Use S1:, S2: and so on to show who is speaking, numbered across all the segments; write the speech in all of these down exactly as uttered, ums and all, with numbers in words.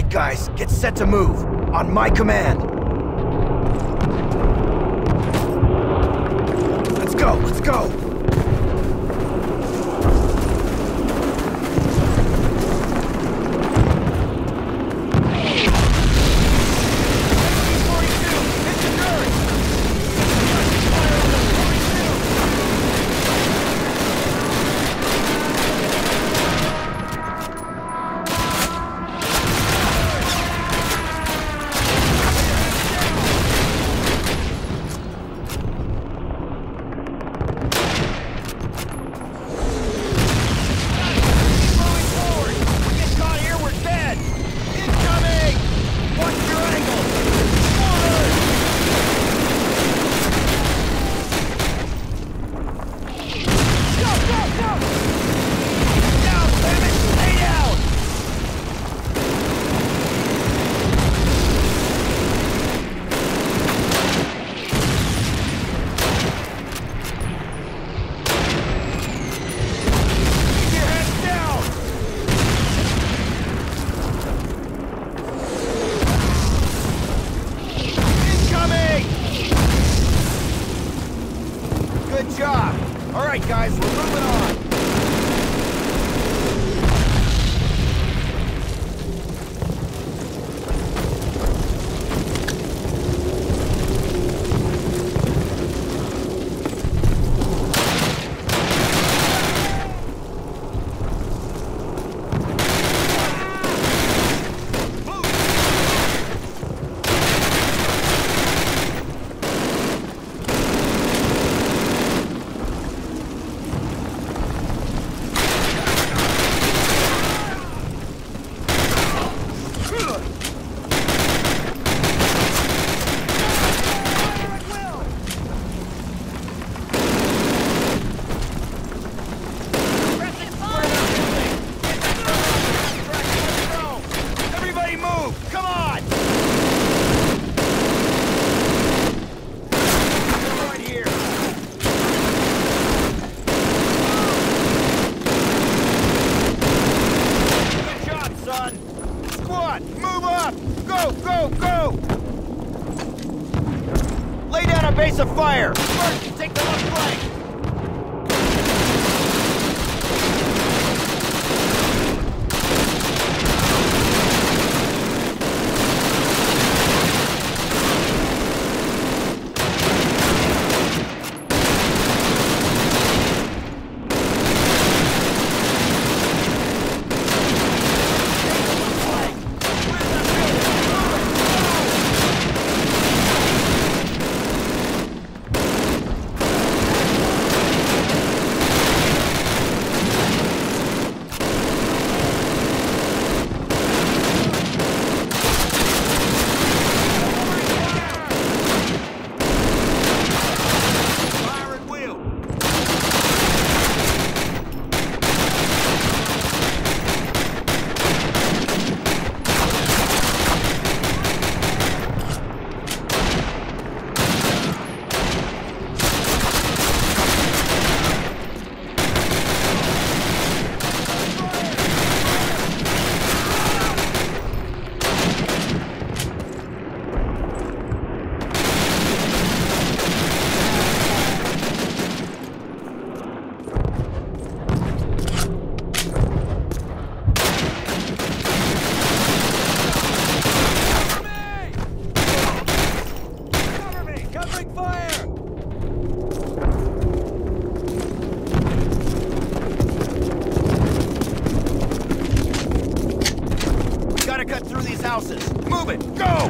S1: right, guys, get set to move. On my command. Let's go, let's go! Good job! All right, guys, we're moving on. Base of fire! First, take the left flank! Cut through these houses. Move it! Go!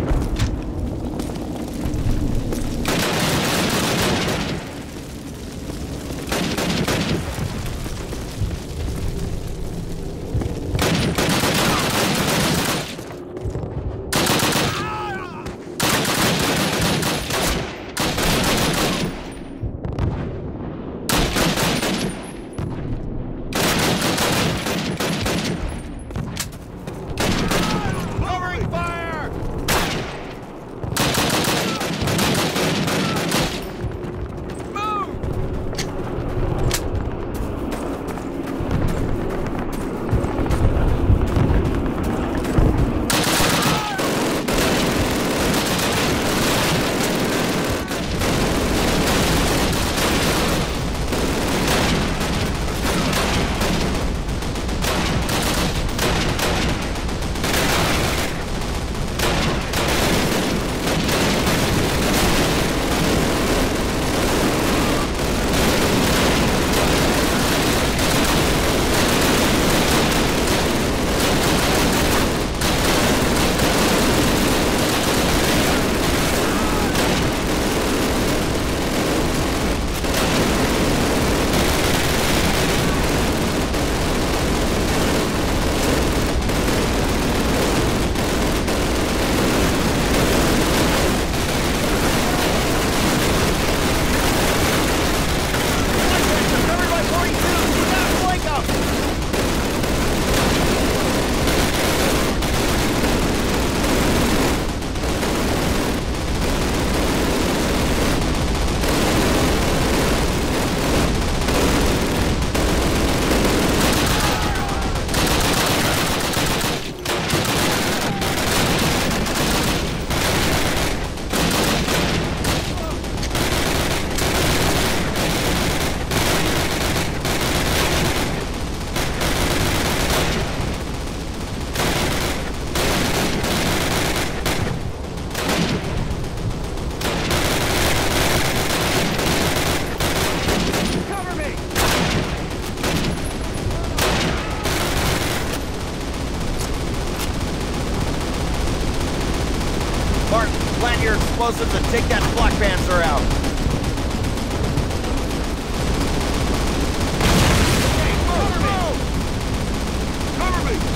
S1: Plant your explosives and take that flak panzer out. Hey, move, move! Cover me!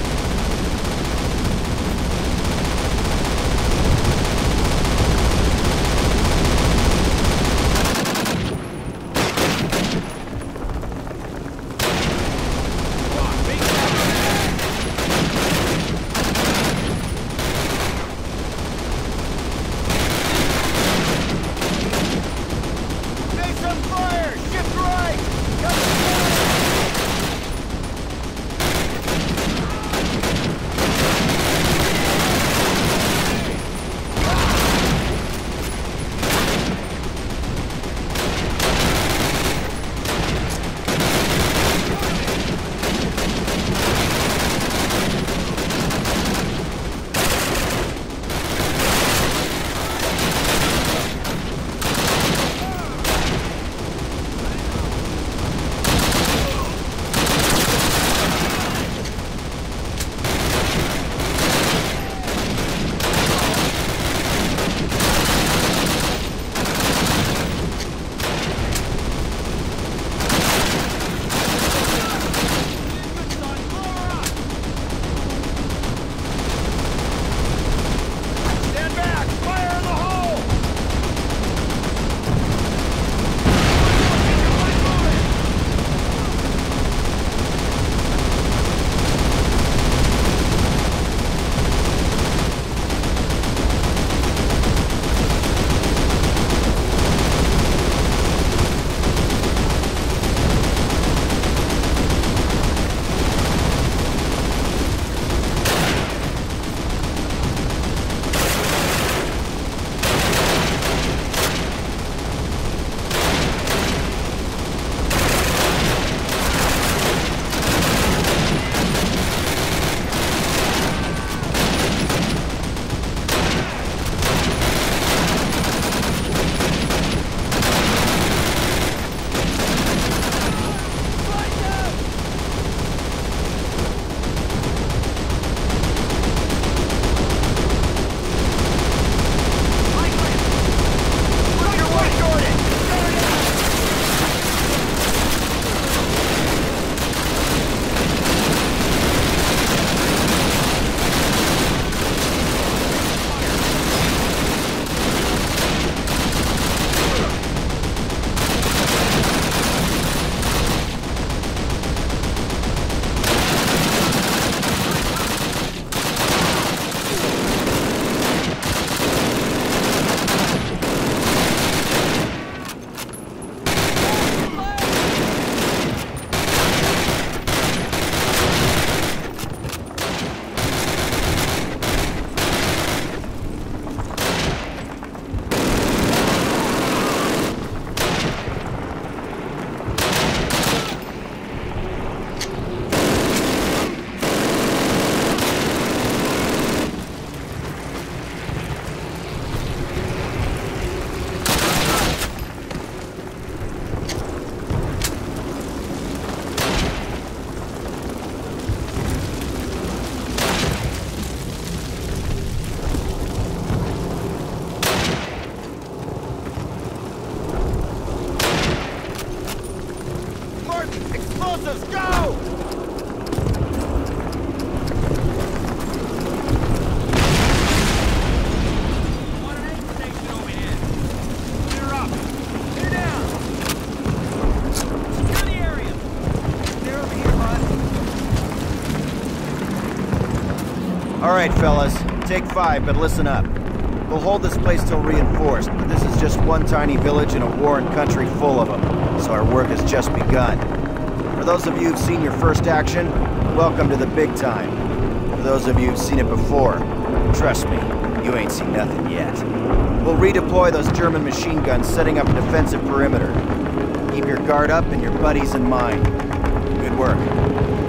S1: Explosives, go!
S2: All right, fellas, take five, but listen up. We'll hold this place till reinforced, but this is just one tiny village in a warring country full of them, so our work has just begun. For those of you who've seen your first action, welcome to the big time. For those of you who've seen it before, trust me, you ain't seen nothing yet. We'll redeploy those German machine guns, setting up a defensive perimeter. Keep your guard up and your buddies in mind. Good work.